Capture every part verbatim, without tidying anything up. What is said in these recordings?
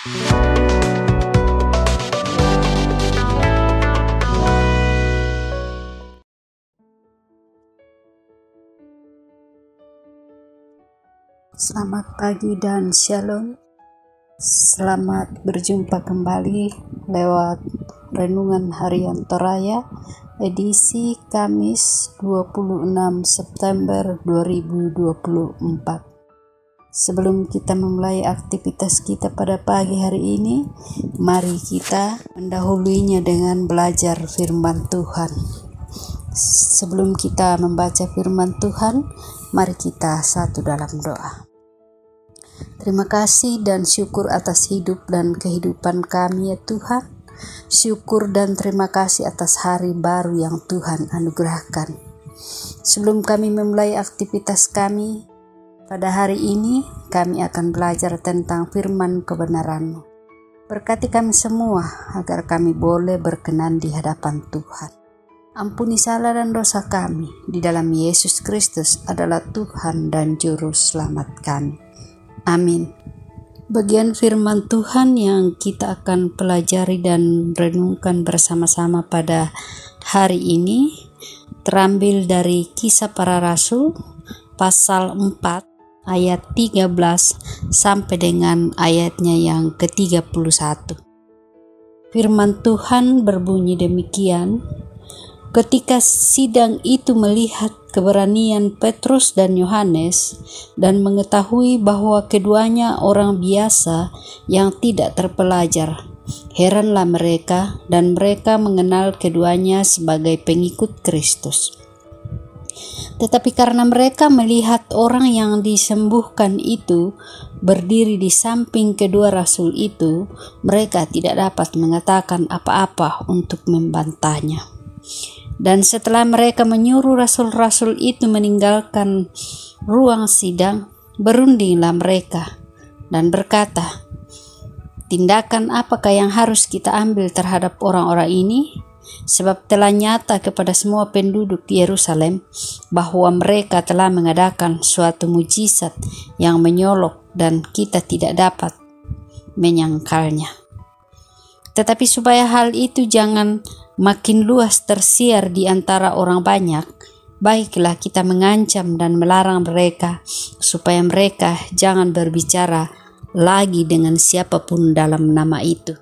Selamat pagi dan shalom. Selamat berjumpa kembali lewat Renungan Harian Toraya edisi Kamis dua puluh enam September dua ribu dua puluh empat. Sebelum kita memulai aktivitas kita pada pagi hari ini, mari kita mendahuluinya dengan belajar firman Tuhan. Sebelum kita membaca firman Tuhan, mari kita satu dalam doa. Terima kasih dan syukur atas hidup dan kehidupan kami ya Tuhan. Syukur dan terima kasih atas hari baru yang Tuhan anugerahkan. Sebelum kami memulai aktivitas kami pada hari ini, kami akan belajar tentang firman kebenaran-Mu. Berkati kami semua agar kami boleh berkenan di hadapan Tuhan. Ampuni salah dan dosa kami, di dalam Yesus Kristus adalah Tuhan dan Juru Selamat kami. Amin. Bagian firman Tuhan yang kita akan pelajari dan renungkan bersama-sama pada hari ini terambil dari Kisah Para Rasul pasal empat ayat tiga belas sampai dengan ayatnya yang ke tiga puluh satu. Firman Tuhan berbunyi demikian. Ketika sidang itu melihat keberanian Petrus dan Yohanes dan mengetahui bahwa keduanya orang biasa yang tidak terpelajar, heranlah mereka dan mereka mengenal keduanya sebagai pengikut Kristus. Tetapi karena mereka melihat orang yang disembuhkan itu berdiri di samping kedua rasul itu, mereka tidak dapat mengatakan apa-apa untuk membantahnya. Dan setelah mereka menyuruh rasul-rasul itu meninggalkan ruang sidang, berundinglah mereka dan berkata, "Tindakan apakah yang harus kita ambil terhadap orang-orang ini? Sebab telah nyata kepada semua penduduk Yerusalem bahwa mereka telah mengadakan suatu mujizat yang menyolok dan kita tidak dapat menyangkalnya. Tetapi supaya hal itu jangan makin luas tersiar di antara orang banyak, baiklah kita mengancam dan melarang mereka supaya mereka jangan berbicara lagi dengan siapapun dalam nama itu."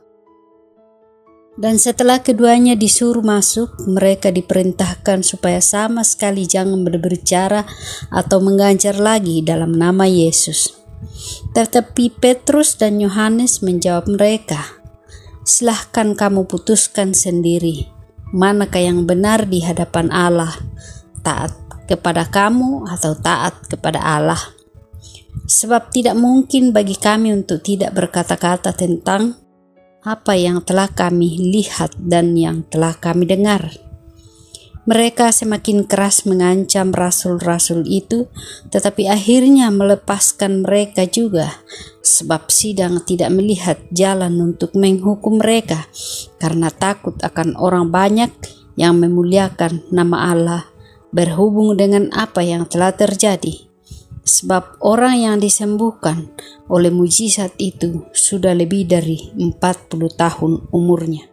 Dan setelah keduanya disuruh masuk, mereka diperintahkan supaya sama sekali jangan berbicara atau mengajar lagi dalam nama Yesus. Tetapi Petrus dan Yohanes menjawab mereka, "Silahkan kamu putuskan sendiri, manakah yang benar di hadapan Allah, taat kepada kamu atau taat kepada Allah? Sebab tidak mungkin bagi kami untuk tidak berkata-kata tentang apa yang telah kami lihat dan yang telah kami dengar." Mereka semakin keras mengancam rasul-rasul itu, tetapi akhirnya melepaskan mereka juga, sebab sidang tidak melihat jalan untuk menghukum mereka, karena takut akan orang banyak yang memuliakan nama Allah berhubung dengan apa yang telah terjadi. Sebab orang yang disembuhkan oleh mujizat itu sudah lebih dari empat puluh tahun umurnya.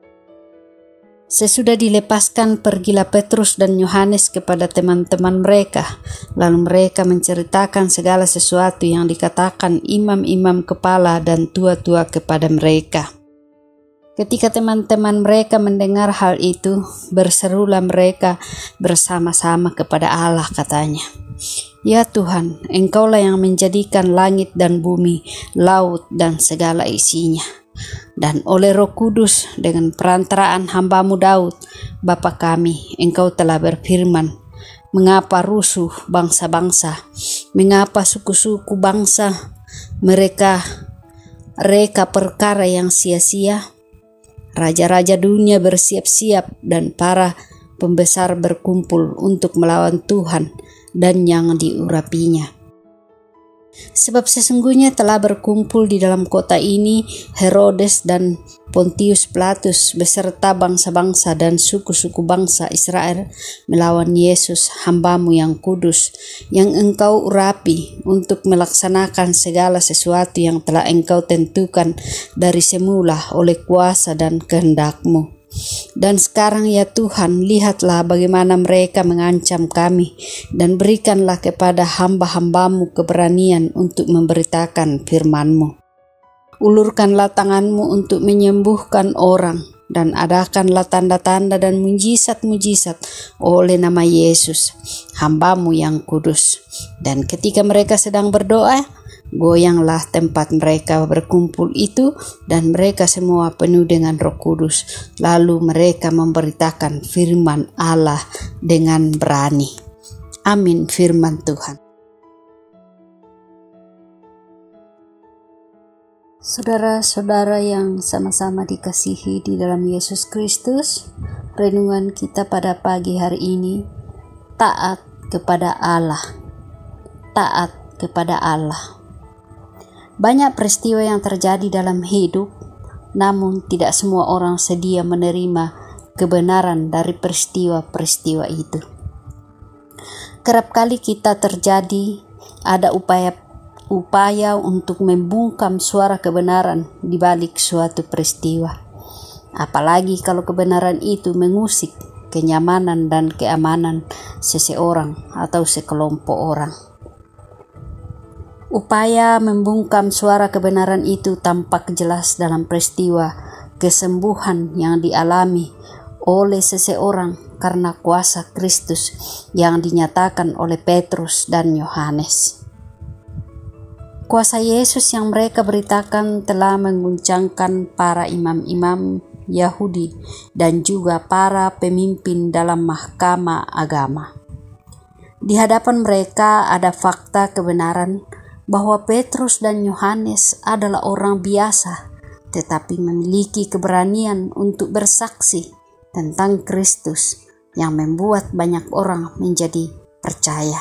Sesudah dilepaskan, pergilah Petrus dan Yohanes kepada teman-teman mereka. Lalu mereka menceritakan segala sesuatu yang dikatakan imam-imam kepala dan tua-tua kepada mereka. Ketika teman-teman mereka mendengar hal itu, berserulah mereka bersama-sama kepada Allah, katanya, "Ya Tuhan, Engkaulah yang menjadikan langit dan bumi, laut dan segala isinya. Dan oleh Roh Kudus dengan perantaraan hamba-Mu Daud, Bapa kami, Engkau telah berfirman, mengapa rusuh bangsa-bangsa, mengapa suku-suku bangsa mereka reka perkara yang sia-sia? Raja-raja dunia bersiap-siap dan para pembesar berkumpul untuk melawan Tuhan dan yang diurapinya. Sebab sesungguhnya telah berkumpul di dalam kota ini Herodes dan Pontius Pilatus beserta bangsa-bangsa dan suku-suku bangsa Israel melawan Yesus hamba-Mu yang kudus, yang Engkau urapi untuk melaksanakan segala sesuatu yang telah Engkau tentukan dari semula oleh kuasa dan kehendak-Mu. Dan sekarang ya Tuhan, lihatlah bagaimana mereka mengancam kami, dan berikanlah kepada hamba-hamba-Mu keberanian untuk memberitakan firman-Mu. Ulurkanlah tangan-Mu untuk menyembuhkan orang, dan adakanlah tanda-tanda dan mujizat-mujizat oleh nama Yesus, hamba-Mu yang kudus. Dan ketika mereka sedang berdoa, goyanglah tempat mereka berkumpul itu, dan mereka semua penuh dengan Roh Kudus. Lalu mereka memberitakan firman Allah dengan berani. Amin, firman Tuhan. Saudara-saudara yang sama-sama dikasihi di dalam Yesus Kristus, renungan kita pada pagi hari ini, taat kepada Allah. Taat kepada Allah. Banyak peristiwa yang terjadi dalam hidup, namun tidak semua orang sedia menerima kebenaran dari peristiwa-peristiwa itu. Kerap kali kita terjadi ada upaya-upaya untuk membungkam suara kebenaran di balik suatu peristiwa. Apalagi kalau kebenaran itu mengusik kenyamanan dan keamanan seseorang atau sekelompok orang. Upaya membungkam suara kebenaran itu tampak jelas dalam peristiwa kesembuhan yang dialami oleh seseorang karena kuasa Kristus yang dinyatakan oleh Petrus dan Yohanes. Kuasa Yesus yang mereka beritakan telah mengguncangkan para imam-imam Yahudi dan juga para pemimpin dalam mahkamah agama. Di hadapan mereka ada fakta kebenaran bahwa Petrus dan Yohanes adalah orang biasa, tetapi memiliki keberanian untuk bersaksi tentang Kristus yang membuat banyak orang menjadi percaya.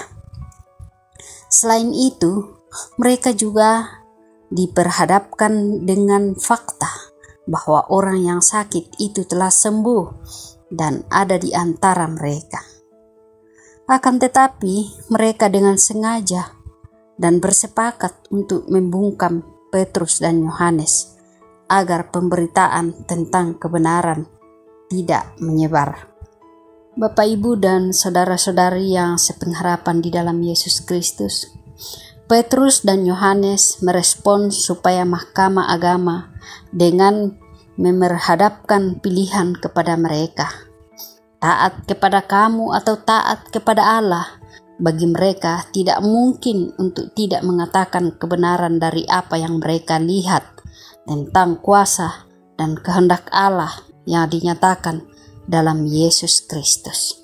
Selain itu, mereka juga diperhadapkan dengan fakta bahwa orang yang sakit itu telah sembuh dan ada di antara mereka. Akan tetapi, mereka dengan sengaja dan bersepakat untuk membungkam Petrus dan Yohanes agar pemberitaan tentang kebenaran tidak menyebar. Bapak, Ibu, dan saudara-saudari yang sepengharapan di dalam Yesus Kristus, Petrus dan Yohanes merespon supaya mahkamah agama dengan memerhadapkan pilihan kepada mereka. Taat kepada kamu atau taat kepada Allah. Bagi mereka tidak mungkin untuk tidak mengatakan kebenaran dari apa yang mereka lihat tentang kuasa dan kehendak Allah yang dinyatakan dalam Yesus Kristus.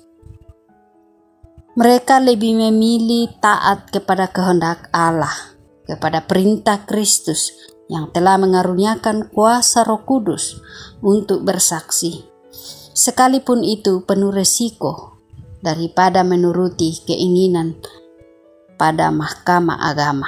Mereka lebih memilih taat kepada kehendak Allah, kepada perintah Kristus yang telah mengaruniakan kuasa Roh Kudus untuk bersaksi. Sekalipun itu penuh resiko, daripada menuruti keinginan pada mahkamah agama.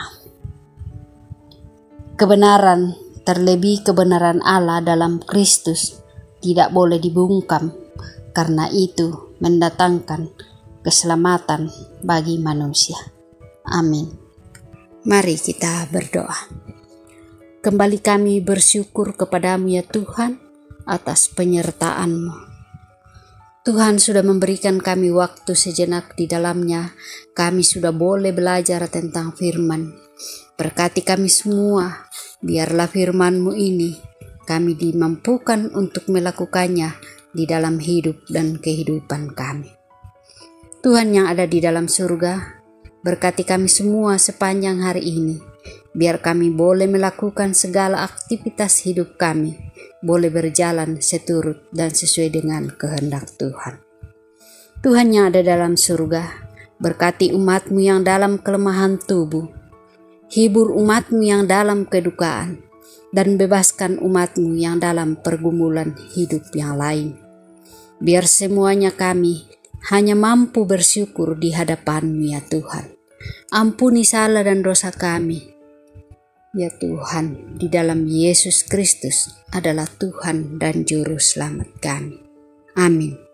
Kebenaran, terlebih kebenaran Allah dalam Kristus, tidak boleh dibungkam, karena itu mendatangkan keselamatan bagi manusia. Amin. Mari kita berdoa. Kembali kami bersyukur kepadamu ya Tuhan atas penyertaan-Mu. Tuhan sudah memberikan kami waktu sejenak di dalamnya. Kami sudah boleh belajar tentang firman. Berkati kami semua, biarlah firman-Mu ini kami dimampukan untuk melakukannya di dalam hidup dan kehidupan kami. Tuhan yang ada di dalam surga, berkati kami semua sepanjang hari ini. Biar kami boleh melakukan segala aktivitas hidup kami, boleh berjalan seturut dan sesuai dengan kehendak Tuhan. Tuhan yang ada dalam surga, berkati umat-Mu yang dalam kelemahan tubuh, hibur umat-Mu yang dalam kedukaan, dan bebaskan umat-Mu yang dalam pergumulan hidup yang lain. Biar semuanya kami hanya mampu bersyukur di hadapan-Mu ya Tuhan. Ampuni salah dan dosa kami. Ya Tuhan, di dalam Yesus Kristus adalah Tuhan dan Juru Selamat kami. Amin.